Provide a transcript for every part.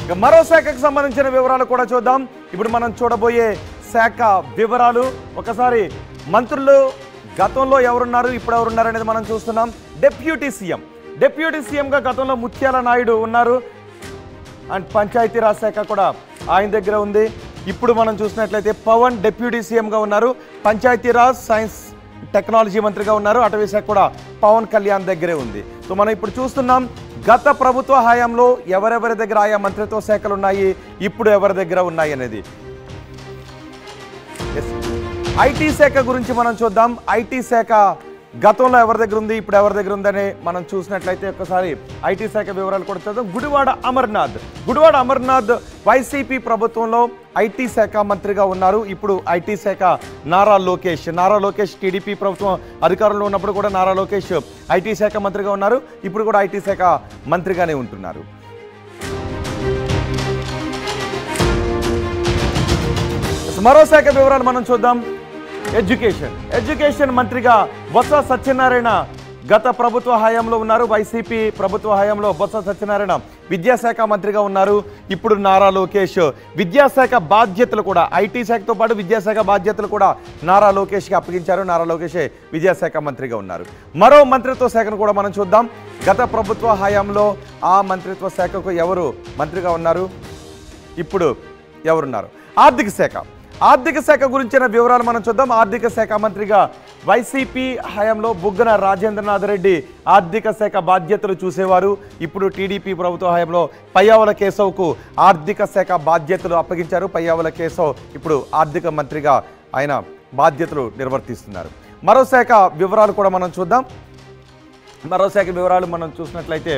ఇక మరో శాఖకు సంబంధించిన వివరాలు కూడా చూద్దాం. ఇప్పుడు మనం చూడబోయే శాఖ వివరాలు ఒకసారి మంత్రులు గతంలో ఎవరున్నారు, ఇప్పుడు ఎవరున్నారు అనేది మనం చూస్తున్నాం. డిప్యూటీ సీఎంగా గతంలో ముత్యాల నాయుడు ఉన్నారు. అండ్ పంచాయతీరాజ్ శాఖ కూడా ఆయన దగ్గర ఉంది. ఇప్పుడు మనం చూసినట్లయితే పవన్ డిప్యూటీ సీఎంగా ఉన్నారు. పంచాయతీరాజ్, సైన్స్, టెక్నాలజీ మంత్రిగా ఉన్నారు. అటవీ శాఖ కూడా పవన్ కళ్యాణ్ దగ్గరే ఉంది. సో మనం ఇప్పుడు చూస్తున్నాం గత ప్రభుత్వ హయాంలో ఎవరెవరి దగ్గర ఆయా మంత్రిత్వ శాఖలు ఉన్నాయి, ఇప్పుడు ఎవరి దగ్గర ఉన్నాయి అనేది. ఐటీ శాఖ గురించి మనం చూద్దాం. ఐటీ శాఖ గతంలో ఎవరి దగ్గర ఉంది, ఇప్పుడు ఎవరి దగ్గర ఉందని మనం చూసినట్లయితే ఒకసారి ఐటీ శాఖ వివరాలు కూడా చూద్దాం. గుడివాడ అమర్నాథ్ వైసీపీ ప్రభుత్వంలో ఐటీ శాఖ మంత్రిగా ఉన్నారు. ఇప్పుడు ఐటీ శాఖ నారా లోకేష్ టీడీపీ ప్రభుత్వం అధికారంలో ఉన్నప్పుడు కూడా నారా లోకేష్ ఐటీ శాఖ మంత్రిగా ఉన్నారు. ఇప్పుడు కూడా ఐటీ శాఖ మంత్రిగానే ఉంటున్నారు. మరో శాఖ వివరాలు మనం చూద్దాం. ఎడ్యుకేషన్ మంత్రిగా బొత్స సత్యనారాయణ గత ప్రభుత్వ హయాంలో ఉన్నారు. వైసీపీ ప్రభుత్వ హయాంలో బొత్స సత్యనారాయణ విద్యాశాఖ మంత్రిగా ఉన్నారు. ఇప్పుడు నారా లోకేష్ విద్యాశాఖ బాధ్యతలు కూడా ఐటీ శాఖతో పాటు విద్యాశాఖ బాధ్యతలు కూడా నారా లోకేష్కి అప్పగించారు. నారా లోకేష్ విద్యాశాఖ మంత్రిగా ఉన్నారు. మరో మంత్రిత్వ శాఖను కూడా మనం చూద్దాం. గత ప్రభుత్వ హయాంలో ఆ మంత్రిత్వ శాఖకు ఎవరు మంత్రిగా ఉన్నారు, ఇప్పుడు ఎవరున్నారు? ఆర్థిక శాఖ గురించిన వివరాలు మనం చూద్దాం. ఆర్థిక శాఖ మంత్రిగా వైసీపీ హయాంలో బుగ్గన రాజేంద్రనాథ్ రెడ్డి ఆర్థిక శాఖ బాధ్యతలు చూసేవారు. ఇప్పుడు టీడీపీ ప్రభుత్వ హయాంలో పయ్యావుల కేశవ్కు ఆర్థిక శాఖ బాధ్యతలు అప్పగించారు. పయ్యావుల కేశవ్ ఇప్పుడు ఆర్థిక మంత్రిగా ఆయన బాధ్యతలు నిర్వర్తిస్తున్నారు. మరో శాఖ వివరాలు కూడా మనం చూద్దాం. మరో శాఖ వివరాలు మనం చూసినట్లయితే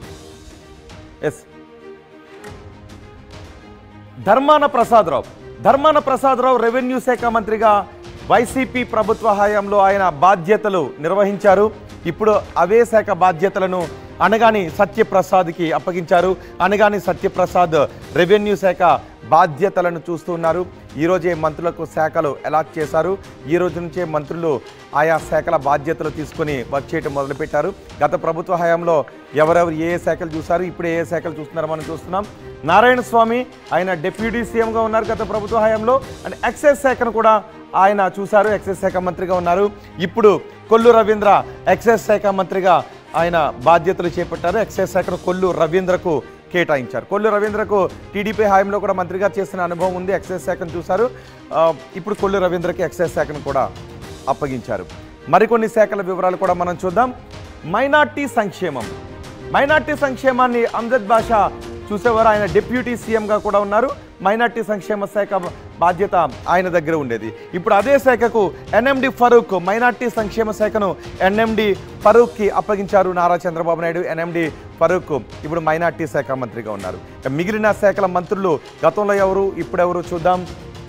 ధర్మాన ప్రసాదరావు రెవెన్యూ శాఖ మంత్రిగా వైసీపీ ప్రభుత్వ హయాంలో ఆయన బాధ్యతలు నిర్వహించారు. ఇప్పుడు అవే శాఖ బాధ్యతలను అనగాని సత్యప్రసాద్కి అప్పగించారు. అనగాని సత్యప్రసాద్ రెవెన్యూ శాఖ బాధ్యతలను చూస్తున్నారు. ఈరోజే మంత్రులకు శాఖలు అలాట్ చేశారు. ఈ రోజు నుంచే మంత్రులు ఆయా శాఖల బాధ్యతలు తీసుకొని వర్క్ చేయడం మొదలుపెట్టారు. గత ప్రభుత్వ హయాంలో ఎవరెవరు ఏ శాఖలు చూశారు, ఇప్పుడు ఏ శాఖలు చూస్తున్నారో మనం చూస్తున్నాం. నారాయణ స్వామి ఆయన డిప్యూటీ సీఎంగా ఉన్నారు గత ప్రభుత్వ హయాంలో. అండ్ ఎక్సైజ్ శాఖను కూడా ఆయన చూశారు, ఎక్సైజ్ శాఖ మంత్రిగా ఉన్నారు. ఇప్పుడు కొల్లు రవీంద్ర ఎక్సైజ్ శాఖ మంత్రిగా ఆయన బాధ్యతలు చేపట్టారు. ఎక్సైజ్ శాఖను కొల్లు రవీంద్రకు కేటాయించారు. కొల్లు రవీంద్రకు టీడీపీ హయాంలో కూడా మంత్రిగా చేసిన అనుభవం ఉంది. ఎక్సైజ్ శాఖను చూశారు. ఇప్పుడు కొల్లు రవీంద్రకి ఎక్సైజ్ శాఖను కూడా అప్పగించారు. మరికొన్ని శాఖల వివరాలు కూడా మనం చూద్దాం. మైనార్టీ సంక్షేమాన్ని అంజద్ బాషా చూసేవారు. ఆయన డిప్యూటీ సీఎంగా కూడా ఉన్నారు. మైనార్టీ సంక్షేమ శాఖ బాధ్యత ఆయన దగ్గర ఉండేది. ఇప్పుడు అదే శాఖకు ఎన్ఎండి ఫరూక్ మైనార్టీ సంక్షేమ శాఖను ఎన్ఎండి ఫరూక్కి అప్పగించారు నారా చంద్రబాబు నాయుడు. ఎన్ఎండి ఫరూక్ ఇప్పుడు మైనార్టీ శాఖ మంత్రిగా ఉన్నారు. మిగిలిన శాఖల మంత్రులు గతంలో ఎవరు, ఇప్పుడెవరు చూద్దాం.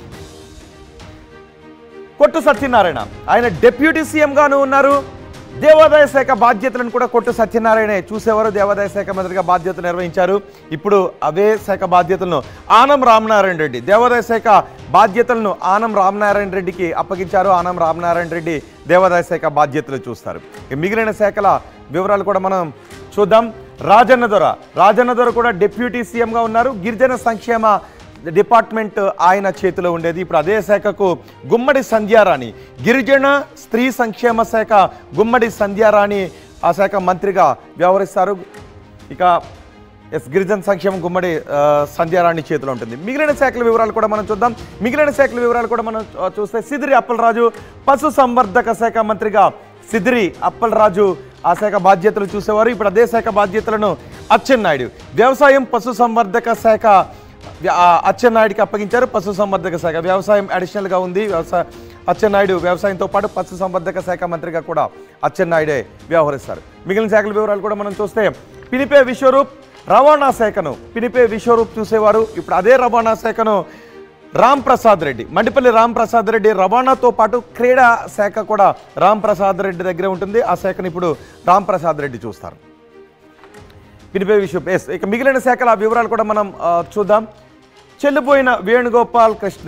కొట్టు సత్యనారాయణ ఆయన డిప్యూటీ సీఎంగాను ఉన్నారు. దేవాదాయ శాఖ బాధ్యతలను కూడా కొట్టు సత్యనారాయణ చూసేవారు. దేవాదాయ శాఖ మంత్రిగా బాధ్యతలు నిర్వహించారు. ఇప్పుడు అవే శాఖ బాధ్యతలను ఆనం రామనారాయణ రెడ్డి దేవాదాయ శాఖ బాధ్యతలను ఆనం రామనారాయణ రెడ్డికి అప్పగించారు. ఆనం రామనారాయణ రెడ్డి దేవాదాయ శాఖ బాధ్యతలు చూస్తారు. మిగిలిన శాఖల వివరాలు కూడా మనం చూద్దాం. రాజన్న దొర కూడా డిప్యూటీ సీఎంగా ఉన్నారు. గిరిజన సంక్షేమ డిపార్ట్మెంట్ ఆయన చేతిలో ఉండేది. ఇప్పుడు అదే శాఖకు గుమ్మడి సంధ్యారాణి గిరిజన స్త్రీ సంక్షేమ శాఖ గుమ్మడి సంధ్యారాణి ఆ శాఖ మంత్రిగా వ్యవహరిస్తారు. ఇక గిరిజన సంక్షేమం గుమ్మడి సంధ్యారాణి చేతిలో ఉంటుంది. మిగిలిన శాఖల వివరాలు కూడా మనం చూద్దాం. చూస్తే సిదిరి అప్పలరాజు పశు సంవర్ధక శాఖ మంత్రిగా సిదిరి అప్పలరాజు ఆ శాఖ బాధ్యతలు చూసేవారు. ఇప్పుడు అదే శాఖ బాధ్యతలను అచ్చెన్నాయుడు వ్యవసాయం పశు సంవర్ధక శాఖ అచ్చెన్నాయుడికి అప్పగించారు. పశు సంవర్ధక శాఖ వ్యవసాయం అడిషనల్గా ఉంది. అచ్చెన్నాయుడు వ్యవసాయంతో పాటు పశు సంవర్ధక శాఖ మంత్రిగా కూడా అచ్చెన్నాయుడే వ్యవహరిస్తారు. మిగిలిన శాఖల వివరాలు కూడా మనం చూస్తే పినిపే విశ్వరూప్ రవాణా శాఖను చూసేవారు. ఇప్పుడు అదే రవాణా శాఖను మండిపల్లి రాంప్రసాద్ రెడ్డి రవాణాతో పాటు క్రీడా శాఖ కూడా రాంప్రసాద్ రెడ్డి దగ్గరే ఉంటుంది. ఆ శాఖను ఇప్పుడు రాంప్రసాద్ రెడ్డి చూస్తారు. పినిపే విశ్వరూప్ ఇక మిగిలిన శాఖల వివరాలు కూడా మనం చూద్దాం. చెల్లిపోయిన వేణుగోపాల్ కృష్ణ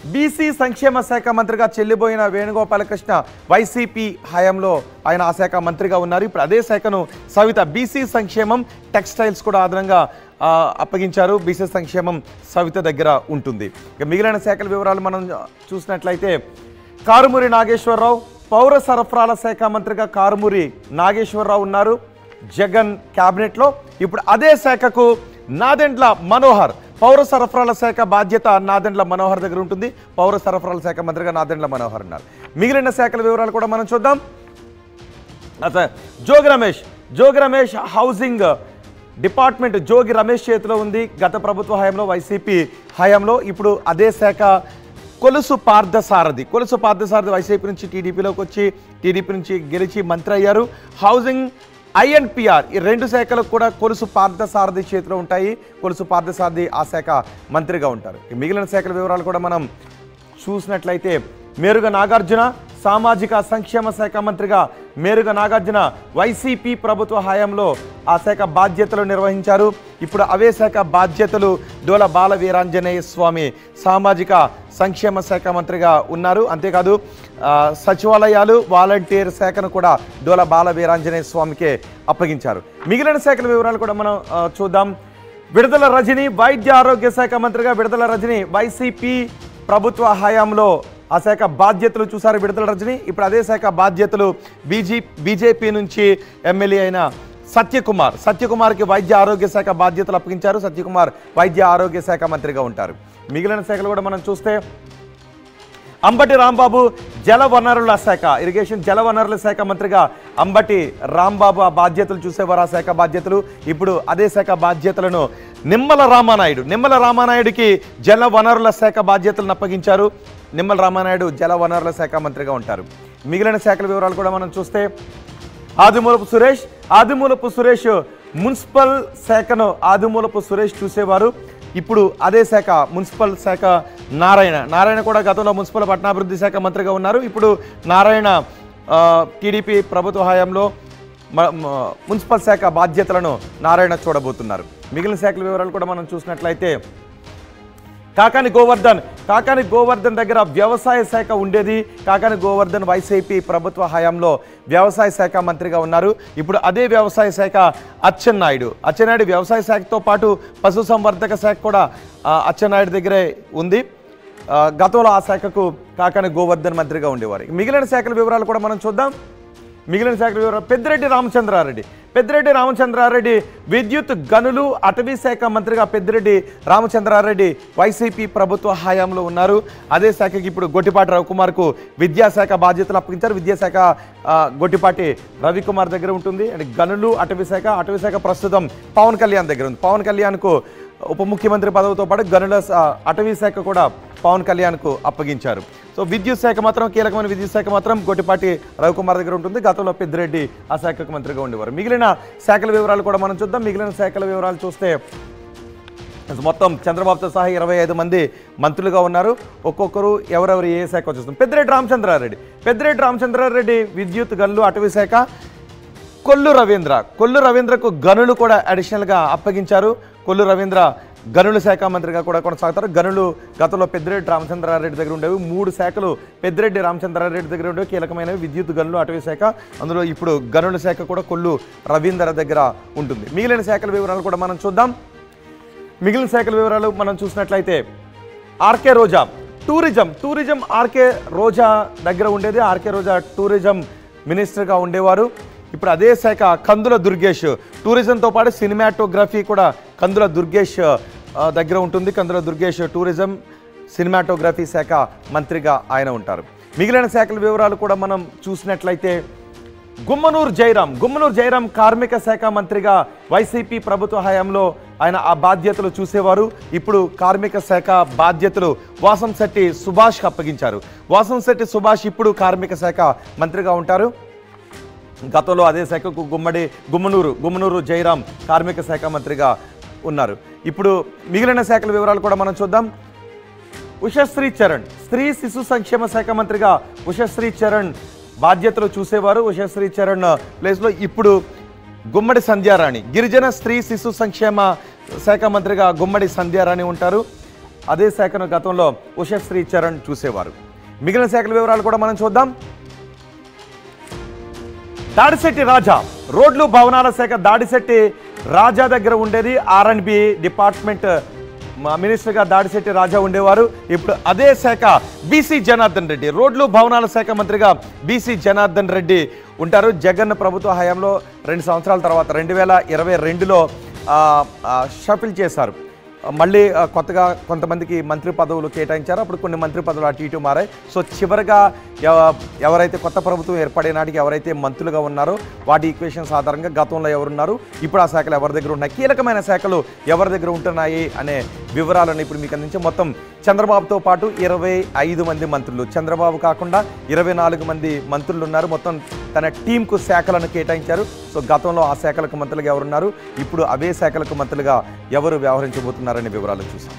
బీసీ సంక్షేమ శాఖ మంత్రిగా చెల్లిపోయిన వేణుగోపాలకృష్ణ వైసీపీ హయాంలో ఆయన ఆ శాఖ మంత్రిగా ఉన్నారు. ఇప్పుడు అదే శాఖను సవిత బీసీ సంక్షేమం టెక్స్టైల్స్ కూడా అదనంగా అప్పగించారు. బీసీ సంక్షేమం సవిత దగ్గర ఉంటుంది. ఇక మిగిలిన శాఖల వివరాలు మనం చూసినట్లయితే కారుమూరి నాగేశ్వరరావు పౌర సరఫరాల శాఖ మంత్రిగా కారుమూరి నాగేశ్వరరావు ఉన్నారు జగన్ క్యాబినెట్లో. ఇప్పుడు అదే శాఖకు నాదెండ్ల మనోహర్ పౌర సరఫరాల శాఖ బాధ్యత నాదెండ్ల మనోహర్ దగ్గర ఉంటుంది. పౌర సరఫరాల శాఖ మంత్రిగా నాదెండ్ల మనోహర్ ఉన్నారు. మిగిలిన శాఖల వివరాలు కూడా మనం చూద్దాం. జోగి రమేష్ హౌసింగ్ డిపార్ట్మెంట్ జోగి రమేష్ చేతిలో ఉంది. గత ప్రభుత్వ హయాంలో వైసీపీ హయాంలో ఇప్పుడు అదే శాఖ కొలుసు పార్థసారథి వైసీపీ నుంచి టీడీపీలోకి వచ్చి టీడీపీ నుంచి గెలిచి మంత్రి అయ్యారు. హౌసింగ్ INPR ఈ రెండు శాఖలకు కూడా కొలుసు పార్థసారథి చేతిలో ఉంటాయి. కొలుసు పార్థసారథి ఆ శాఖ మంత్రిగా ఉంటారు. మిగిలిన శాఖల వివరాలు కూడా మనం చూసినట్లయితే మేరుగ నాగార్జున సామాజిక సంక్షేమ శాఖ మంత్రిగా మేరుగ నాగార్జున వైసీపీ ప్రభుత్వ హయాంలో ఆ శాఖ బాధ్యతలు నిర్వహించారు. ఇప్పుడు అవే శాఖ బాధ్యతలు డోల బాల వీరాంజనేయ స్వామి సామాజిక సంక్షేమ శాఖ మంత్రిగా ఉన్నారు. అంతేకాదు సచివాలయాలు వాలంటీర్ శాఖను కూడా డోల బాల వీరాంజనేయ స్వామికే అప్పగించారు. మిగిలిన శాఖల వివరాలు కూడా మనం చూద్దాం. విడుదల రజని వైద్య ఆరోగ్య శాఖ మంత్రిగా విడుదల రజని వైసీపీ ప్రభుత్వ హయాంలో ఆ శాఖ బాధ్యతలు చూసారు విడుదల రజని. ఇప్పుడు అదే శాఖ బాధ్యతలు బీజేపీ నుంచి ఎమ్మెల్యే అయిన సత్యకుమార్కి వైద్య ఆరోగ్య శాఖ బాధ్యతలు అప్పగించారు. సత్యకుమార్ వైద్య ఆరోగ్య శాఖ మంత్రిగా ఉంటారు. మిగిలిన శాఖలు కూడా మనం చూస్తే అంబటి రాంబాబు జలవనరుల శాఖ ఇరిగేషన్ జలవనరుల శాఖ మంత్రిగా అంబటి రాంబాబు ఆ బాధ్యతలు చూసేవారు. ఆ శాఖ బాధ్యతలు ఇప్పుడు అదే శాఖ బాధ్యతలను నిమ్మల రామానాయుడికి జలవనరుల శాఖ బాధ్యతలను అప్పగించారు. నిమ్మల రామానాయుడు జలవనరుల శాఖ మంత్రిగా ఉంటారు. మిగిలిన శాఖల వివరాలు కూడా మనం చూస్తే ఆదిమూలపు సురేష్ మున్సిపల్ శాఖను ఆదిమూలపు సురేష్ చూసేవారు. ఇప్పుడు అదే శాఖ మున్సిపల్ శాఖ నారాయణ కూడా గతంలో మున్సిపల్ పట్టణాభివృద్ధి శాఖ మంత్రిగా ఉన్నారు. ఇప్పుడు నారాయణ టీడీపీ ప్రభుత్వ హయాంలో మున్సిపల్ శాఖ బాధ్యతలను నారాయణ చూడబోతున్నారు. మిగిలిన శాఖల వివరాలు కూడా మనం చూసినట్లయితే కాకాని గోవర్ధన్ దగ్గర వ్యవసాయ శాఖ ఉండేది. కాకాని గోవర్ధన్ వైసీపీ ప్రభుత్వ హయాంలో వ్యవసాయ శాఖ మంత్రిగా ఉన్నారు. ఇప్పుడు అదే వ్యవసాయ శాఖ అచ్చెన్నాయుడు వ్యవసాయ శాఖతో పాటు పశుసంవర్ధక శాఖ కూడా అచ్చెన్నాయుడు దగ్గరే ఉంది. గతంలో ఆ శాఖకు కాకాని గోవర్ధన్ మంత్రిగా ఉండేవారు. మిగిలిన శాఖల వివరాలు కూడా మనం చూద్దాం. మిగిలిన శాఖల వివరాలు పెద్దిరెడ్డి రామచంద్రారెడ్డి విద్యుత్ గనులు అటవీ శాఖ మంత్రిగా పెద్దిరెడ్డి రామచంద్రారెడ్డి వైసీపీ ప్రభుత్వ హయాంలో ఉన్నారు. అదే శాఖకి ఇప్పుడు గొట్టిపాటి రవికుమార్కు విద్యాశాఖ బాధ్యతలు అప్పగించారు. విద్యాశాఖ గొట్టిపాటి రవికుమార్ దగ్గర ఉంటుంది. అంటే గనులు అటవీ శాఖ ప్రస్తుతం పవన్ కళ్యాణ్ దగ్గర ఉంది. పవన్ కళ్యాణ్కు ఉప ముఖ్యమంత్రి పదవితో పాటు గనుల అటవీ శాఖ కూడా పవన్ కళ్యాణ్కు అప్పగించారు. సో విద్యుత్ శాఖ మాత్రం కీలకమైన విద్యుత్ శాఖ మాత్రం గొట్టిపాటి రవికుమార్ దగ్గర ఉంటుంది. గతంలో పెద్దిరెడ్డి ఆ శాఖకు మంత్రిగా ఉండేవారు. మిగిలిన శాఖల వివరాలు కూడా మనం చూద్దాం. మిగిలిన శాఖల వివరాలు చూస్తే మొత్తం చంద్రబాబుతో సహా 25 మంది మంత్రులుగా ఉన్నారు. ఒక్కొక్కరు ఎవరెవరు ఏ శాఖ చూస్తాం. పెద్దిరెడ్డి రామచంద్రారెడ్డి విద్యుత్ గనులు అటవీ శాఖ. కొల్లు రవీంద్రకు గనులు కూడా అడిషనల్గా అప్పగించారు. కొల్లు రవీంద్ర గనుల శాఖ మంత్రిగా కూడా కొనసాగుతారు. గనులు గతంలో పెద్దిరెడ్డి రామచంద్రారెడ్డి దగ్గర ఉండేవి. 3 శాఖలు పెద్దిరెడ్డి రామచంద్రారెడ్డి దగ్గర ఉండేవి కీలకమైనవి. విద్యుత్ గనులు అటవీ శాఖ, అందులో ఇప్పుడు గనుల శాఖ కూడా కొల్లు రవీంద్ర దగ్గర ఉంటుంది. మిగిలిన శాఖల వివరాలు కూడా మనం చూద్దాం. మిగిలిన శాఖల వివరాలు మనం చూసినట్లయితే ఆర్కే రోజా టూరిజం ఆర్కే రోజా దగ్గర ఉండేది. ఆర్కే రోజా టూరిజం మినిస్టర్గా ఉండేవారు. ఇప్పుడు అదే శాఖ కందుల దుర్గేష్ టూరిజంతో పాటు సినిమాటోగ్రఫీ కూడా కందుల దుర్గేష్ దగ్గర ఉంటుంది. కందుల దుర్గేష్ టూరిజం సినిమాటోగ్రఫీ శాఖ మంత్రిగా ఆయన ఉంటారు. మిగిలిన శాఖల వివరాలు కూడా మనం చూసినట్లయితే గుమ్మనూరు జయరాం కార్మిక శాఖ మంత్రిగా వైసీపీ ప్రభుత్వ హయాంలో ఆయన ఆ బాధ్యతలు చూసేవారు. ఇప్పుడు కార్మిక శాఖ బాధ్యతలు వాసంశెట్టి సుభాష్కి అప్పగించారు. వాసంశెట్టి సుభాష్ ఇప్పుడు కార్మిక శాఖ మంత్రిగా ఉంటారు. గతంలో అదే శాఖకు గుమ్మనూరు జయరాం కార్మిక శాఖ మంత్రిగా ఉన్నారు. ఇప్పుడు మిగిలిన శాఖల వివరాలు కూడా మనం చూద్దాం. ఉషశ్రీ చరణ్ స్త్రీ శిశు సంక్షేమ శాఖ మంత్రిగా ఉషశ్రీ చరణ్ బాధ్యతలు చూసేవారు. ఉషశ్రీ చరణ్ ప్లేస్లో ఇప్పుడు గుమ్మడి సంధ్యారాణి గిరిజన స్త్రీ శిశు సంక్షేమ శాఖ మంత్రిగా గుమ్మడి సంధ్యారాణి ఉంటారు. అదే శాఖను గతంలో ఉషశ్రీ చరణ్ చూసేవారు. మిగిలిన శాఖల వివరాలు కూడా మనం చూద్దాం. దాడిశెట్టి రాజా, రోడ్లు భవనాల శాఖ దాడిశెట్టి రాజా దగ్గర ఉండేది. R&B డిపార్ట్మెంట్ మినిస్టర్గా దాడిశెట్టి రాజా ఉండేవారు. ఇప్పుడు అదే శాఖ బీసీ జనార్దన్ రెడ్డి, రోడ్లు భవనాల శాఖ మంత్రిగా బీసీ జనార్దన్ రెడ్డి ఉంటారు. జగన్ ప్రభుత్వ హయాంలో 2 సంవత్సరాల తర్వాత 2022లో షఫిల్ చేశారు. మళ్ళీ కొత్తగా కొంతమందికి మంత్రి పదవులు కేటాయించారు. అప్పుడు కొన్ని మంత్రి పదవులు అటు ఇటు మారాయి. సో చివరిగా ఎవరైతే కొత్త ప్రభుత్వం ఏర్పడే నాటికి ఎవరైతే మంత్రులుగా ఉన్నారో వాటి ఈక్వేషన్స్ ఆధారంగా గతంలో ఎవరున్నారు, ఇప్పుడు ఆ శాఖలు ఎవరి దగ్గర ఉన్నాయి, కీలకమైన శాఖలు ఎవరి దగ్గర ఉంటున్నాయి అనే వివరాలను ఇప్పుడు మీకు అందించి, మొత్తం చంద్రబాబుతో పాటు 25 మంది మంత్రులు, చంద్రబాబు కాకుండా 24 మంది మంత్రులు ఉన్నారు. మొత్తం తన టీంకు శాఖలను కేటాయించారు. సో గతంలో ఆ శాఖలకు మంత్రులుగా ఎవరున్నారు, ఇప్పుడు అవే శాఖలకు మంత్రులుగా ఎవరు వ్యవహరించబోతున్నారనే వివరాలు చూసాం.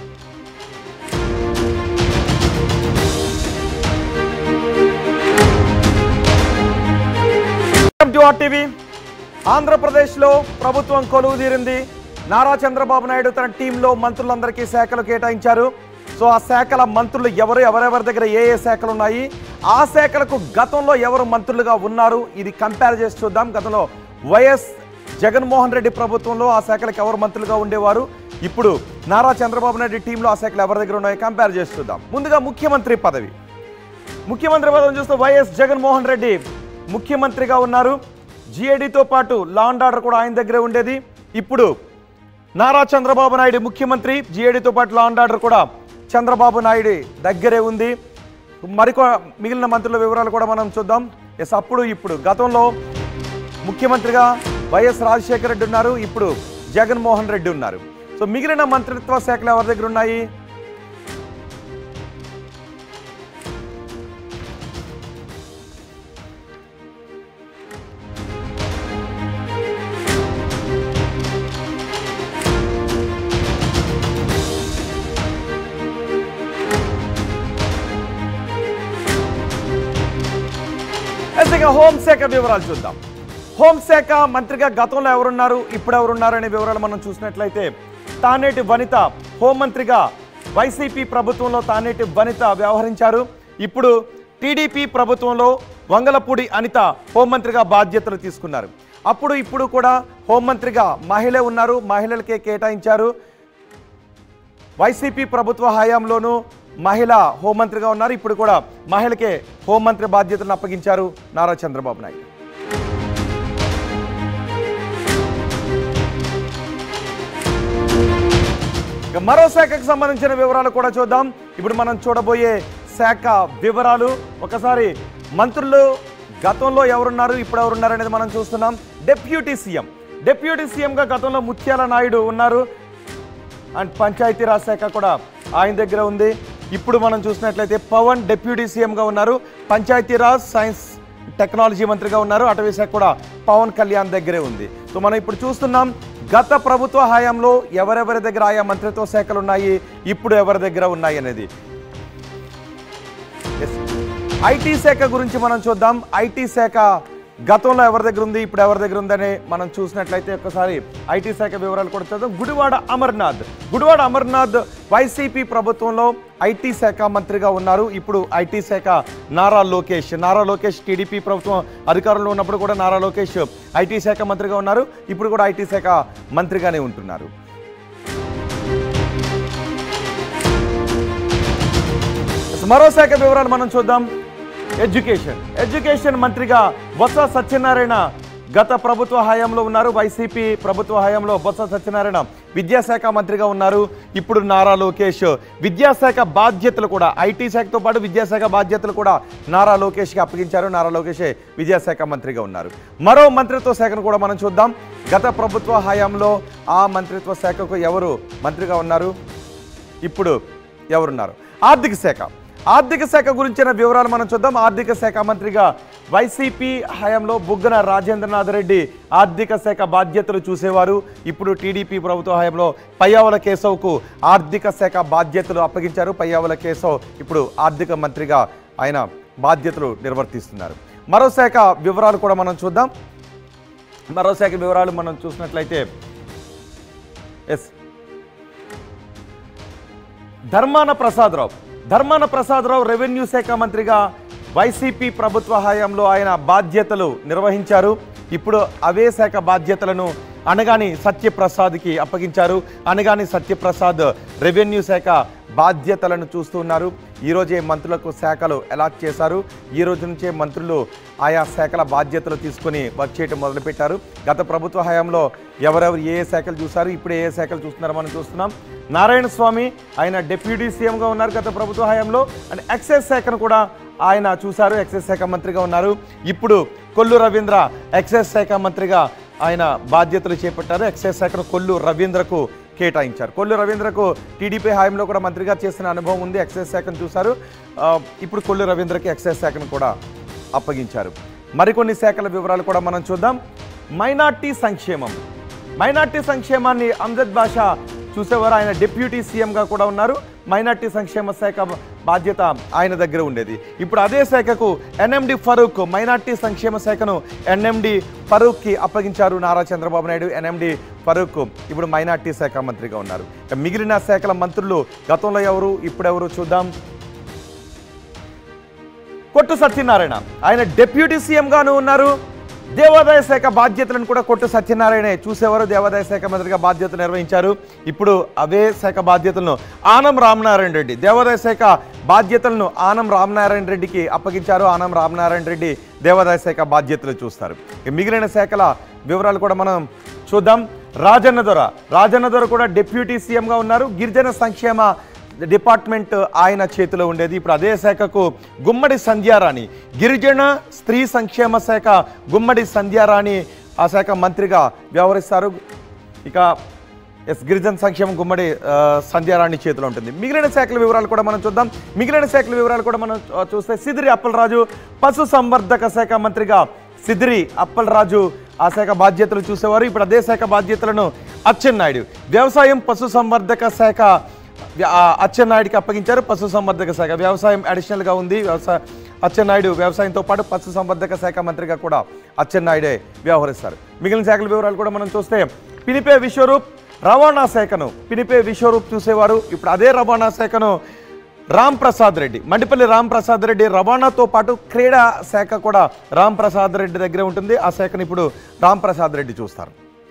ఆంధ్రప్రదేశ్లో ప్రభుత్వం కొలువు తీరింది. నారా చంద్రబాబు నాయుడు తన టీంలో మంత్రులందరికీ శాఖలు కేటాయించారు. సో ఆ శాఖల మంత్రులు ఎవరెవరి దగ్గర ఏ శాఖలు ఉన్నాయి, ఆ శాఖలకు గతంలో ఎవరు మంత్రులుగా ఉన్నారు, ఇది కంపేర్ చేసి చూద్దాం. గతంలో వైఎస్ జగన్మోహన్ రెడ్డి ప్రభుత్వంలో ఆ శాఖలకు ఎవరు మంత్రులుగా ఉండేవారు, ఇప్పుడు నారా చంద్రబాబు నాయుడు టీంలో ఆ శాఖలు ఎవరి దగ్గర ఉన్నాయో కంపేర్ చేసి చూద్దాం. ముందుగా ముఖ్యమంత్రి పదవి చూస్తే వైఎస్ జగన్మోహన్ రెడ్డి ముఖ్యమంత్రిగా ఉన్నారు. GADతో పాటు లా అండ్ ఆర్డర్ కూడా ఆయన దగ్గరే ఉండేది. ఇప్పుడు నారా చంద్రబాబు నాయుడు ముఖ్యమంత్రి, GADతో పాటు లా అండ్ ఆర్డర్ కూడా చంద్రబాబు నాయుడు దగ్గరే ఉంది. మిగిలిన మంత్రుల వివరాలు కూడా మనం చూద్దాం. అప్పుడు ఇప్పుడు గతంలో ముఖ్యమంత్రిగా వైఎస్ రాజశేఖర రెడ్డి ఉన్నారు, ఇప్పుడు జగన్మోహన్ రెడ్డి ఉన్నారు. సో మిగిలిన మంత్రిత్వ శాఖలు ఎవరి దగ్గర ఉన్నాయి, హోంశాఖ వివరాలు చూద్దాం. హోంశాఖ మంత్రిగా గతంలో ఎవరున్నారు, ఇప్పుడు ఎవరున్నారు అనే వివరాలు మనం చూసినట్లయితే, తానేటి వనిత హోంమంత్రిగా వైసీపీ ప్రభుత్వంలో తానేటి వనిత వ్యవహరించారు. ఇప్పుడు టీడీపీ ప్రభుత్వంలో వంగలపూడి అనిత హోంమంత్రిగా బాధ్యతలు తీసుకున్నారు. ఇప్పుడు కూడా హోంమంత్రిగా మహిళ ఉన్నారు, మహిళలకే కేటాయించారు. వైసీపీ ప్రభుత్వ హయాంలోనూ మహిళ హోంమంత్రిగా ఉన్నారు, ఇప్పుడు కూడా మహిళకే హోంమంత్రి బాధ్యతలను అప్పగించారు నారా చంద్రబాబు నాయుడు. మరో శాఖకు సంబంధించిన వివరాలు కూడా చూద్దాం. ఇప్పుడు మనం చూడబోయే శాఖ వివరాలు ఒకసారి మంత్రులు గతంలో ఎవరున్నారు, ఇప్పుడు ఎవరున్నారు అనేది మనం చూస్తున్నాం. డిప్యూటీ సీఎంగా గతంలో ముత్యాల నాయుడు ఉన్నారు. అండ్ పంచాయతీరాజ్ శాఖ కూడా ఆయన దగ్గర ఉంది. ఇప్పుడు మనం చూసినట్లయితే పవన్ డిప్యూటీ సీఎంగా ఉన్నారు, పంచాయతీరాజ్ సైన్స్ టెక్నాలజీ మంత్రిగా ఉన్నారు. అటవీ శాఖ కూడా పవన్ కళ్యాణ్ దగ్గరే ఉంది. సో మనం ఇప్పుడు చూస్తున్నాం గత ప్రభుత్వ హయాంలో ఎవరెవరి దగ్గర ఆయా మంత్రిత్వ శాఖలు ఉన్నాయి, ఇప్పుడు ఎవరి దగ్గర ఉన్నాయి అనేది. ఐటీ శాఖ గురించి మనం చూద్దాం. ఐటీ శాఖ గతంలో ఎవరి దగ్గర ఉంది, ఇప్పుడు ఎవరి దగ్గర ఉందని మనం చూసినట్లయితే ఒకసారి ఐటీ శాఖ వివరాలు కూడా చూద్దాం. గుడివాడ అమర్నాథ్ వైసీపీ ప్రభుత్వంలో ఐటీ శాఖ మంత్రిగా ఉన్నారు. ఇప్పుడు ఐటీ శాఖ నారా లోకేష్ టీడీపీ ప్రభుత్వం అధికారంలో ఉన్నప్పుడు కూడా నారా లోకేష్ ఐటీ శాఖ మంత్రిగా ఉన్నారు. ఇప్పుడు కూడా ఐటీ శాఖ మంత్రిగానే ఉంటున్నారు. మరో శాఖ వివరాలు మనం చూద్దాం. ఎడ్యుకేషన్ మంత్రిగా బొత్స సత్యనారాయణ గత ప్రభుత్వ హయాంలో ఉన్నారు. వైసీపీ ప్రభుత్వ హయాంలో బొత్స సత్యనారాయణ విద్యాశాఖ మంత్రిగా ఉన్నారు. ఇప్పుడు నారా లోకేష్ విద్యాశాఖ బాధ్యతలు కూడా, ఐటీ శాఖతో పాటు విద్యాశాఖ బాధ్యతలు కూడా నారా లోకేష్కి అప్పగించారు. నారా లోకేషే విద్యాశాఖ మంత్రిగా ఉన్నారు. మరో మంత్రిత్వ శాఖను కూడా మనం చూద్దాం. గత ప్రభుత్వ హయాంలో ఆ మంత్రిత్వ శాఖకు ఎవరు మంత్రిగా ఉన్నారు, ఇప్పుడు ఎవరున్నారు. ఆర్థిక శాఖ గురించిన వివరాలు మనం చూద్దాం. ఆర్థిక శాఖ మంత్రిగా వైసీపీ హయాంలో బుగ్గన రాజేంద్రనాథ్ రెడ్డి ఆర్థిక శాఖ బాధ్యతలు చూసేవారు. ఇప్పుడు టీడీపీ ప్రభుత్వ హయాంలో పయ్యావుల కేశవ్కు ఆర్థిక శాఖ బాధ్యతలు అప్పగించారు. పయ్యావుల కేశవ్ ఇప్పుడు ఆర్థిక మంత్రిగా ఆయన బాధ్యతలు నిర్వర్తిస్తున్నారు. మరో శాఖ వివరాలు కూడా మనం చూద్దాం. మరో శాఖ వివరాలు మనం చూసినట్లయితే ధర్మాన ప్రసాదరావు రెవెన్యూ శాఖ మంత్రిగా వైసీపీ ప్రభుత్వ హయాంలో ఆయన బాధ్యతలు నిర్వహించారు. ఇప్పుడు అవే శాఖ బాధ్యతలను అనగాని సత్యప్రసాద్కి అప్పగించారు. అనగాని సత్యప్రసాద్ రెవెన్యూ శాఖ బాధ్యతలను చూస్తున్నారు. ఈరోజే మంత్రులకు శాఖలు అలాట్ చేశారు. ఈ రోజు నుంచే మంత్రులు ఆయా శాఖల బాధ్యతలు తీసుకుని వర్క్ చేయడం మొదలుపెట్టారు. గత ప్రభుత్వ హయాంలో ఎవరెవరు ఏ శాఖలు చూశారు, ఇప్పుడు ఏ శాఖలు చూస్తున్నారో మనం చూస్తున్నాం. నారాయణ స్వామి ఆయన డిప్యూటీ సీఎంగా ఉన్నారు గత ప్రభుత్వ హయాంలో. అండ్ ఎక్సైజ్ శాఖను కూడా ఆయన చూశారు, ఎక్సైజ్ శాఖ మంత్రిగా ఉన్నారు. ఇప్పుడు కొల్లు రవీంద్ర ఎక్సైజ్ శాఖ మంత్రిగా ఆయన బాధ్యతలు చేపట్టారు. ఎక్సైజ్ శాఖను కొల్లు రవీంద్రకు కేటాయించారు. కొల్లు రవీంద్రకు టీడీపీ హయాంలో కూడా మంత్రిగా చేసిన అనుభవం ఉంది. ఎక్సైజ్ శాఖను చూశారు. ఇప్పుడు కొల్లు రవీంద్రకి ఎక్సైజ్ శాఖను కూడా అప్పగించారు. మరికొన్ని శాఖల వివరాలు కూడా మనం చూద్దాం. మైనార్టీ సంక్షేమాన్ని అంజద్ బాషా చూసేవారు. ఆయన డిప్యూటీ సీఎంగా కూడా ఉన్నారు. మైనార్టీ సంక్షేమ శాఖ బాధ్యత ఆయన దగ్గర ఉండేది. ఇప్పుడు అదే శాఖకు ఎన్ఎండి ఫరూక్, మైనార్టీ సంక్షేమ శాఖను ఎన్ఎండి ఫరూక్కి అప్పగించారు నారా చంద్రబాబు నాయుడు. ఎన్ఎండి ఫరూక్ ఇప్పుడు మైనార్టీ శాఖ మంత్రిగా ఉన్నారు. మిగిలిన శాఖల మంత్రులు గతంలో ఎవరు, ఇప్పుడెవరు చూద్దాం. కొట్టు సత్యనారాయణ ఆయన డిప్యూటీ సీఎంగాను ఉన్నారు. దేవాదాయ శాఖ బాధ్యతలను కూడా కొట్టు సత్యనారాయణ చూసేవారు. దేవాదాయ శాఖ మంత్రిగా బాధ్యతలు నిర్వహించారు. ఇప్పుడు అవే శాఖ బాధ్యతలను ఆనం రామనారాయణ రెడ్డి, దేవాదాయ శాఖ బాధ్యతలను ఆనం రామనారాయణ రెడ్డికి అప్పగించారు. ఆనం రామనారాయణ రెడ్డి దేవాదాయ శాఖ బాధ్యతలు చూస్తారు. మిగిలిన శాఖల వివరాలు కూడా మనం చూద్దాం. రాజన్న దొర కూడా డిప్యూటీ సీఎంగా ఉన్నారు. గిరిజన సంక్షేమ డిపార్ట్మెంట్ ఆయన చేతిలో ఉండేది. ఇప్పుడు అదే శాఖకు గుమ్మడి సంధ్యారాణి, గిరిజన స్త్రీ సంక్షేమ శాఖ గుమ్మడి సంధ్యారాణి ఆ శాఖ మంత్రిగా వ్యవహరిస్తారు. ఇక గిరిజన సంక్షేమం గుమ్మడి సంధ్యారాణి చేతిలో ఉంటుంది. మిగిలిన శాఖల వివరాలు కూడా మనం చూద్దాం. చూస్తే సిదిరి అప్పలరాజు పశు సంవర్ధక శాఖ మంత్రిగా సిదిరి అప్పలరాజు ఆ శాఖ బాధ్యతలు చూసేవారు. ఇప్పుడు అదే శాఖ బాధ్యతలను అచ్చెన్నాయుడు వ్యవసాయం పశు సంవర్ధక శాఖ అచ్చెన్నాయుడికి అప్పగించారు. పశు సంవర్ధక శాఖ వ్యవసాయం అడిషనల్గా ఉంది. అచ్చెన్నాయుడు వ్యవసాయంతో పాటు పశు సంవర్ధక శాఖ మంత్రిగా కూడా అచ్చెన్నాయుడే వ్యవహరిస్తారు. మిగిలిన శాఖల వివరాలు కూడా మనం చూస్తే పినిపే విశ్వరూప్ రవాణా శాఖను చూసేవారు. ఇప్పుడు అదే రవాణా శాఖను మండిపల్లి రాంప్రసాద్ రెడ్డి రవాణాతో పాటు క్రీడా శాఖ కూడా రాంప్రసాద్ రెడ్డి దగ్గరే ఉంటుంది. ఆ శాఖను ఇప్పుడు రాంప్రసాద్ రెడ్డి చూస్తారు.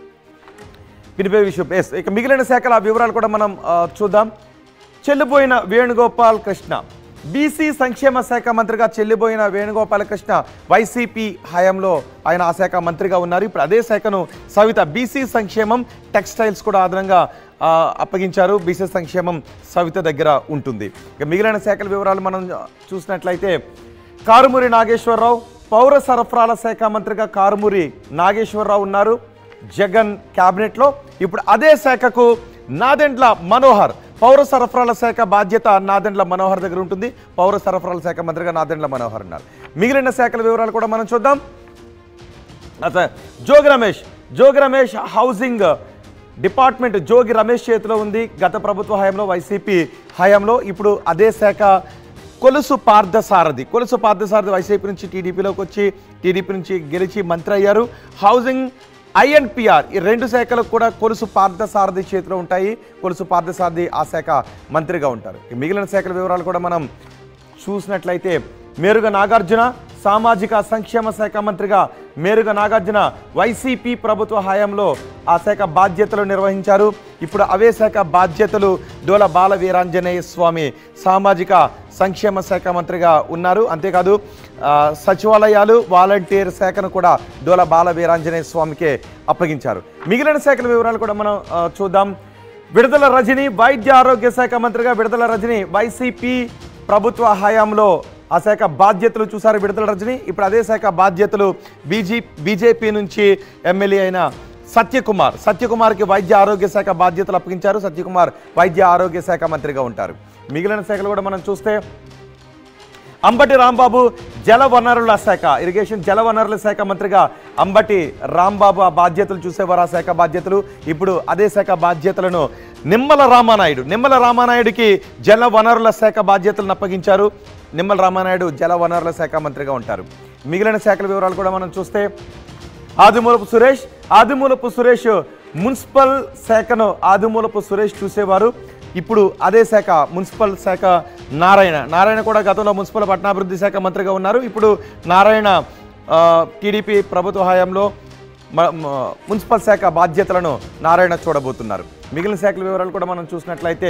పినిపే విశ్వరూప్. ఇక మిగిలిన శాఖల వివరాలు కూడా మనం చూద్దాం. చెల్లిపోయిన వేణుగోపాల్ కృష్ణ బీసీ సంక్షేమ శాఖ మంత్రిగా చెల్లిపోయిన వేణుగోపాల కృష్ణ వైసీపీ హయాంలో ఆయన ఆ శాఖ మంత్రిగా ఉన్నారు. ఇప్పుడు అదే శాఖను సవిత బీసీ సంక్షేమం టెక్స్టైల్స్ కూడా అదనంగా అప్పగించారు. బీసీ సంక్షేమం సవిత దగ్గర ఉంటుంది. ఇక మిగిలిన శాఖల వివరాలు మనం చూసినట్లయితే కారుమూరి నాగేశ్వరరావు పౌర సరఫరాల శాఖ మంత్రిగా కారుమూరి నాగేశ్వరరావు ఉన్నారు జగన్ క్యాబినెట్లో. ఇప్పుడు అదే శాఖకు నాదెండ్ల మనోహర్ పౌర సరఫరాల శాఖ బాధ్యత నాదెండ్ల మనోహర్ దగ్గర ఉంటుంది. పౌర సరఫరాల శాఖ మంత్రిగా నాదెండ్ల మనోహర్ ఉన్నారు. మిగిలిన శాఖల వివరాలు కూడా మనం చూద్దాం. జోగి రమేష్ హౌసింగ్ డిపార్ట్మెంట్ జోగి రమేష్ చేతిలో ఉంది. గత ప్రభుత్వ హయాంలో వైసీపీ హయాంలో. ఇప్పుడు అదే శాఖ కొలుసు పార్థసారథి వైసీపీ నుంచి టీడీపీలోకి వచ్చి టీడీపీ నుంచి గెలిచి మంత్రి అయ్యారు. హౌసింగ్ ఐఎన్పిఆర్ ఈ రెండు శాఖలకు కూడా కొలుసు పార్థసారథి చేతిలో ఉంటాయి. కొలుసు పార్థసారథి ఆ శాఖ మంత్రిగా ఉంటారు. మిగిలిన శాఖల వివరాలు కూడా మనం చూసినట్లయితే మేరుగ నాగార్జున సామాజిక సంక్షేమ శాఖ మంత్రిగా మేరుగ నాగార్జున వైసీపీ ప్రభుత్వ హయాంలో ఆ శాఖ బాధ్యతలు నిర్వహించారు. ఇప్పుడు అవే శాఖ బాధ్యతలు డోల బాల వీరాంజనేయ స్వామి సామాజిక సంక్షేమ శాఖ మంత్రిగా ఉన్నారు. అంతేకాదు సచివాలయాలు వాలంటీర్ శాఖను కూడా డోల బాల వీరాంజనేయ స్వామికే అప్పగించారు. మిగిలిన శాఖల వివరాలు కూడా మనం చూద్దాం. విడుదల రజని వైద్య ఆరోగ్య శాఖ మంత్రిగా విడుదల రజని వైసీపీ ప్రభుత్వ హయాంలో ఆ శాఖ బాధ్యతలు చూశారు విడుదల రజని. ఇప్పుడు అదే శాఖ బాధ్యతలు బీజేపీ నుంచి ఎమ్మెల్యే అయిన సత్యకుమార్కి వైద్య ఆరోగ్య శాఖ బాధ్యతలు అప్పగించారు. సత్యకుమార్ వైద్య ఆరోగ్య శాఖ మంత్రిగా ఉంటారు. మిగిలిన శాఖలు కూడా మనం చూస్తే అంబటి రాంబాబు జలవనరుల శాఖ ఇరిగేషన్ జలవనరుల శాఖ మంత్రిగా అంబటి రాంబాబు ఆ బాధ్యతలు చూసేవారు. ఆ శాఖ బాధ్యతలు ఇప్పుడు అదే శాఖ బాధ్యతలను నిమ్మల రామానాయుడికి జలవనరుల శాఖ బాధ్యతలను అప్పగించారు. నిమ్మల రామానాయుడు జలవనరుల శాఖ మంత్రిగా ఉంటారు. మిగిలిన శాఖల వివరాలు కూడా మనం చూస్తే ఆదిమూలపు సురేష్ మున్సిపల్ శాఖను చూసేవారు. ఇప్పుడు అదే శాఖ మున్సిపల్ శాఖ నారాయణ కూడా గతంలో మున్సిపల్ పట్టణాభివృద్ధి శాఖ మంత్రిగా ఉన్నారు. ఇప్పుడు నారాయణ టీడీపీ ప్రభుత్వ హయాంలో మున్సిపల్ శాఖ బాధ్యతలను నారాయణ చూడబోతున్నారు. మిగిలిన శాఖల వివరాలు కూడా మనం చూసినట్లయితే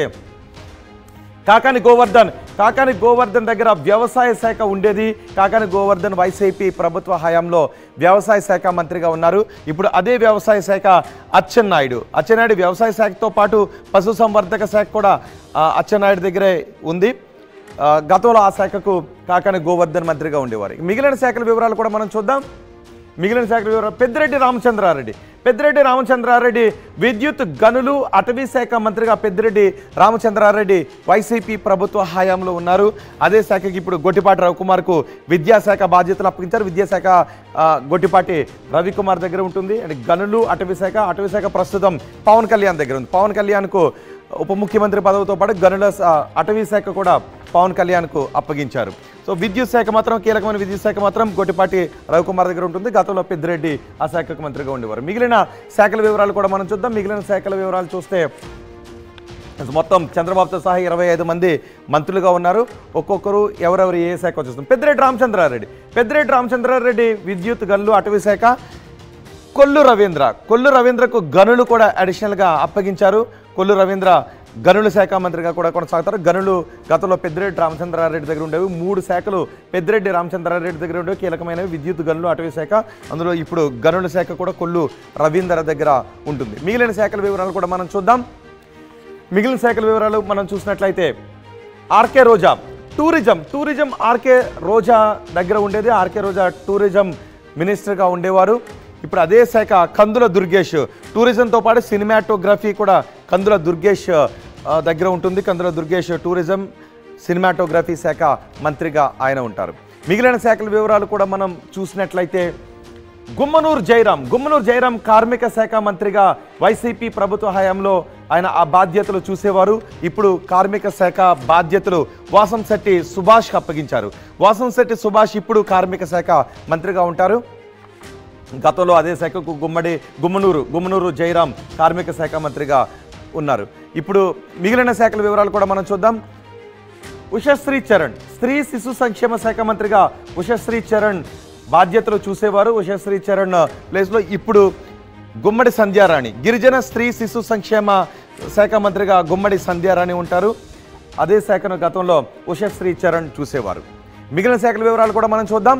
కాకాని గోవర్ధన్ దగ్గర వ్యవసాయ శాఖ ఉండేది. కాకాని గోవర్ధన్ వైసీపీ ప్రభుత్వ హయాంలో వ్యవసాయ శాఖ మంత్రిగా ఉన్నారు. ఇప్పుడు అదే వ్యవసాయ శాఖ అచ్చెన్నాయుడు వ్యవసాయ శాఖతో పాటు పశుసంవర్ధక శాఖ కూడా అచ్చెన్నాయుడు దగ్గరే ఉంది. గతంలో ఆ శాఖకు కాకాని గోవర్ధన్ మంత్రిగా ఉండేవారు. మిగిలిన శాఖల వివరాలు కూడా మనం చూద్దాం. మిగిలిన శాఖల వివరాలు పెద్దిరెడ్డి రామచంద్రారెడ్డి విద్యుత్ గనులు అటవీ శాఖ మంత్రిగా పెద్దిరెడ్డి రామచంద్రారెడ్డి వైసీపీ ప్రభుత్వ హయాంలో ఉన్నారు. అదే శాఖకి ఇప్పుడు గొట్టిపాటి రవికుమార్కు విద్యాశాఖ బాధ్యతలు అప్పగించారు. విద్యాశాఖ గొట్టిపాటి రవికుమార్ దగ్గర ఉంటుంది. అంటే గనులు అటవీ శాఖ ప్రస్తుతం పవన్ కళ్యాణ్ దగ్గర ఉంది. పవన్ కళ్యాణ్కు ఉప ముఖ్యమంత్రి పదవితో పాటు గనుల అటవీ శాఖ కూడా పవన్ కళ్యాణ్కు అప్పగించారు. సో విద్యుత్ శాఖ మాత్రం కీలకమైన విద్యుత్ శాఖ మాత్రం గొట్టిపాటి రవికుమార్ దగ్గర ఉంటుంది. గతంలో పెద్దిరెడ్డి ఆ శాఖకు మంత్రిగా ఉండేవారు. మిగిలిన శాఖల వివరాలు కూడా మనం చూద్దాం. మిగిలిన శాఖల వివరాలు చూస్తే మొత్తం చంద్రబాబుతో సహా 25 మంది మంత్రులుగా ఉన్నారు. ఒక్కొక్కరు ఎవరెవరు ఏ శాఖ చూస్తాం. పెద్దిరెడ్డి రామచంద్రారెడ్డి విద్యుత్ గనులు అటవీ శాఖ. కొల్లు రవీంద్రకు గనులు కూడా అడిషనల్గా అప్పగించారు. కొల్లు రవీంద్ర గనుల శాఖ మంత్రిగా కూడా కొనసాగుతారు. గనులు గతంలో పెద్దిరెడ్డి రామచంద్రారెడ్డి దగ్గర ఉండేవి. 3 శాఖలు పెద్దిరెడ్డి రామచంద్రారెడ్డి దగ్గర ఉండేవి. కీలకమైనవి విద్యుత్ గనులు అటవీ శాఖ. అందులో ఇప్పుడు గనుల శాఖ కూడా కొల్లు రవీంద్ర దగ్గర ఉంటుంది. మిగిలిన శాఖల వివరాలు కూడా మనం చూద్దాం. మిగిలిన శాఖల వివరాలు మనం చూసినట్లయితే ఆర్కే రోజా టూరిజం ఆర్కే రోజా దగ్గర ఉండేది. ఆర్కే రోజా టూరిజం మినిస్టర్గా ఉండేవారు. ఇప్పుడు అదే శాఖ కందుల దుర్గేష్ టూరిజంతో పాటు సినిమాటోగ్రఫీ కూడా కందుల దుర్గేష్ దగ్గర ఉంటుంది. కందుల దుర్గేష్ టూరిజం సినిమాటోగ్రఫీ శాఖ మంత్రిగా ఆయన ఉంటారు. మిగిలిన శాఖల వివరాలు కూడా మనం చూసినట్లయితే గుమ్మనూరు జయరాం కార్మిక శాఖ మంత్రిగా వైసీపీ ప్రభుత్వ హయాంలో ఆయన ఆ బాధ్యతలు చూసేవారు. ఇప్పుడు కార్మిక శాఖ బాధ్యతలు వాసంశెట్టి సుభాష్కి అప్పగించారు. వాసంశెట్టి సుభాష్ ఇప్పుడు కార్మిక శాఖ మంత్రిగా ఉంటారు. గతంలో అదే శాఖకు గుమ్మనూరు జయరాం కార్మిక శాఖ మంత్రిగా ఉన్నారు. ఇప్పుడు మిగిలిన శాఖల వివరాలు కూడా మనం చూద్దాం. ఉషశ్రీ చరణ్ స్త్రీ శిశు సంక్షేమ శాఖ మంత్రిగా ఉషశ్రీ చరణ్ బాధ్యతలు చూసేవారు. ఉషశ్రీ చరణ్ ప్లేస్లో ఇప్పుడు గుమ్మడి సంధ్యారాణి గిరిజన స్త్రీ శిశు సంక్షేమ శాఖ మంత్రిగా గుమ్మడి సంధ్యారాణి ఉంటారు. అదే శాఖను గతంలో ఉషశ్రీ చరణ్ చూసేవారు. మిగిలిన శాఖల వివరాలు కూడా మనం చూద్దాం.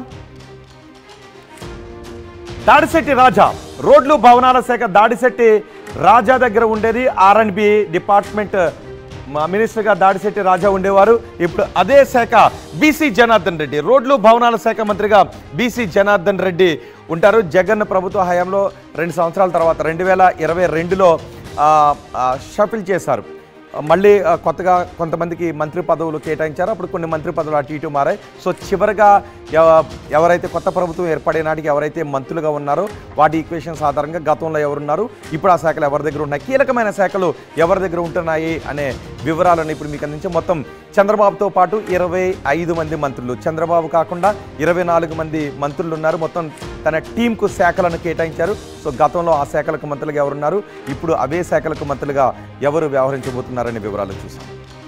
దాడిశెట్టి రాజా రోడ్లు భవనాల శాఖ దాడిశెట్టి రాజా దగ్గర ఉండేది. R&B డిపార్ట్మెంట్ మినిస్టర్గా దాడిశెట్టి రాజా ఉండేవారు. ఇప్పుడు అదే శాఖ బీసీ జనార్దన్ రెడ్డి రోడ్లు భవనాల శాఖ మంత్రిగా బీసీ జనార్దన్ రెడ్డి ఉంటారు. జగన్ ప్రభుత్వ హయాంలో 2 సంవత్సరాల తర్వాత 2022లో షఫిల్ చేశారు. మళ్ళీ కొత్తగా కొంతమందికి మంత్రి పదవులు కేటాయించారు. అప్పుడు కొన్ని మంత్రి పదవులు అటు ఇటు మారాయి. సో చివరిగా ఎవరైతే కొత్త ప్రభుత్వం ఏర్పడే నాటికి ఎవరైతే మంత్రులుగా ఉన్నారో వాటి ఈక్వేషన్స్ ఆధారంగా గతంలో ఎవరున్నారు, ఇప్పుడు ఆ శాఖలు ఎవరి దగ్గర ఉన్నాయి, కీలకమైన శాఖలు ఎవరి దగ్గర ఉంటున్నాయి అనే వివరాలను ఇప్పుడు మీకు అందించే మొత్తం చంద్రబాబుతో పాటు 25 మంది మంత్రులు, చంద్రబాబు కాకుండా 24 మంది మంత్రులు ఉన్నారు. మొత్తం తన టీంకు శాఖలను కేటాయించారు. సో గతంలో ఆ శాఖలకు మంత్రులుగా ఎవరున్నారు, ఇప్పుడు అవే శాఖలకు మంత్రులుగా ఎవరు వ్యవహరించబోతున్నారనే వివరాలు చూసాం.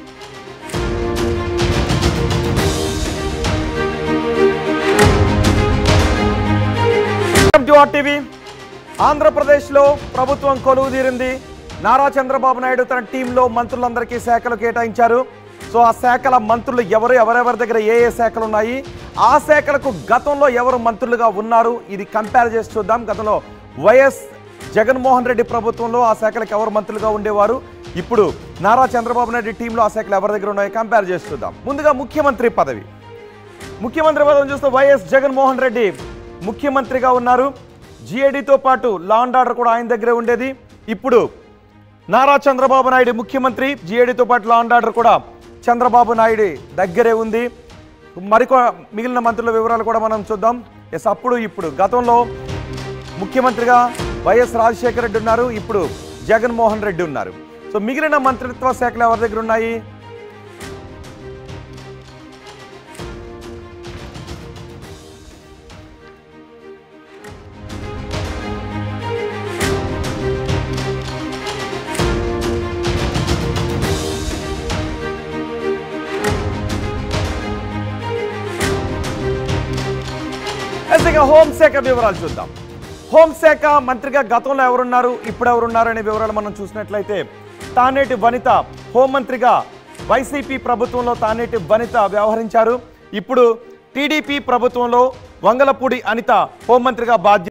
ఆంధ్రప్రదేశ్లో ప్రభుత్వం కొలువు తీరింది. నారా చంద్రబాబు నాయుడు తన టీంలో మంత్రులందరికీ శాఖలు కేటాయించారు. సో ఆ శాఖల మంత్రులు ఎవరెవరి దగ్గర ఏ శాఖలు ఉన్నాయి, ఆ శాఖలకు గతంలో ఎవరు మంత్రులుగా ఉన్నారు, ఇది కంపేర్ చేసి చూద్దాం. గతంలో వైఎస్ జగన్మోహన్ రెడ్డి ప్రభుత్వంలో ఆ శాఖలకు ఎవరు మంత్రులుగా ఉండేవారు, ఇప్పుడు నారా చంద్రబాబు నాయుడు టీంలో ఆ శాఖలు ఎవరి దగ్గర ఉన్నాయి కంపేర్ చేసి చూద్దాం. ముందుగా ముఖ్యమంత్రి పదవి చూస్తే వైఎస్ జగన్మోహన్ రెడ్డి ముఖ్యమంత్రిగా ఉన్నారు. జిఏడితో పాటు లా అండ్ ఆర్డర్ కూడా ఆయన దగ్గరే ఉండేది. ఇప్పుడు నారా చంద్రబాబు నాయుడు ముఖ్యమంత్రి, జిఏడితో పాటు లా అండ్ ఆర్డర్ కూడా చంద్రబాబు నాయుడు దగ్గరే ఉంది. మిగిలిన మంత్రుల వివరాలు కూడా మనం చూద్దాం. అప్పుడు ఇప్పుడు గతంలో ముఖ్యమంత్రిగా వైఎస్ రాజశేఖర రెడ్డి ఉన్నారు, ఇప్పుడు జగన్మోహన్ రెడ్డి ఉన్నారు. సో మిగిలిన మంత్రిత్వ శాఖలు ఎవరి దగ్గర ఉన్నాయి, ఇక హోంశాఖ వివరాలు చూద్దాం. హోంశాఖ మంత్రిగా గతంలో ఎవరున్నారు, ఇప్పుడు ఎవరున్నారు అనే వివరాలు మనం చూసినట్లయితే తానేటి వనిత హోంమంత్రిగా వైసీపీ ప్రభుత్వంలో తానేటి వనిత వ్యవహరించారు. ఇప్పుడు టీడీపీ ప్రభుత్వంలో వంగలపూడి అనిత హోంమంత్రిగా బాధ్యత